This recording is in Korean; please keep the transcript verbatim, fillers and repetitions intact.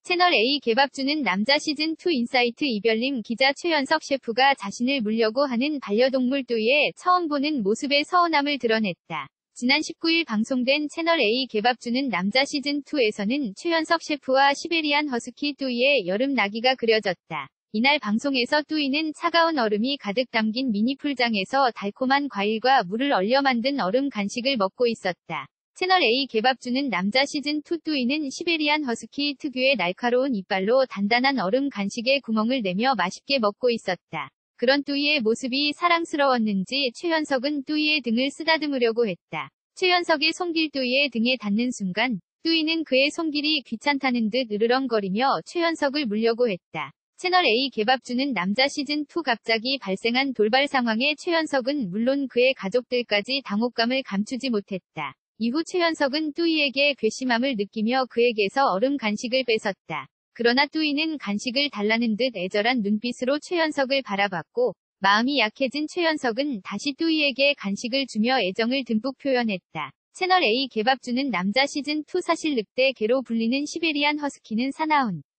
채널 A 개밥 주는 남자 시즌이 인사이트 이별님 기자 최연석 셰프가 자신을 물려고 하는 반려동물 뚜이의 처음 보는 모습에 서운함을 드러냈다. 지난 십구일 방송된 채널 A 개밥 주는 남자 시즌이에서는 최연석 셰프와 시베리안 허스키 뚜이의 여름 나기가 그려졌다. 이날 방송에서 뚜이는 차가운 얼음이 가득 담긴 미니 풀장에서 달콤한 과일과 물을 얼려 만든 얼음 간식을 먹고 있었다. 채널 A 개밥 주는 남자 시즌이 뚜이는 시베리안 허스키 특유의 날카로운 이빨로 단단한 얼음 간식에 구멍을 내며 맛있게 먹고 있었다. 그런 뚜이의 모습이 사랑스러웠는지 최연석은 뚜이의 등을 쓰다듬으려고 했다. 최연석의 손길 뚜이의 등에 닿는 순간 뚜이는 그의 손길이 귀찮다는 듯 으르렁거리며 최연석을 물려고 했다. 채널 A 개밥 주는 남자 시즌이 갑자기 발생한 돌발 상황에 최연석은 물론 그의 가족들까지 당혹감을 감추지 못했다. 이후 최연석은 뚜이에게 괘씸함을 느끼며 그에게서 얼음 간식을 뺏었다. 그러나 뚜이는 간식을 달라는 듯 애절한 눈빛으로 최연석을 바라봤고 마음이 약해진 최연석은 다시 뚜이에게 간식을 주며 애정을 듬뿍 표현했다. 채널 A 개밥 주는 남자 시즌이 사실 늑대 개로 불리는 시베리안 허스키는 사나운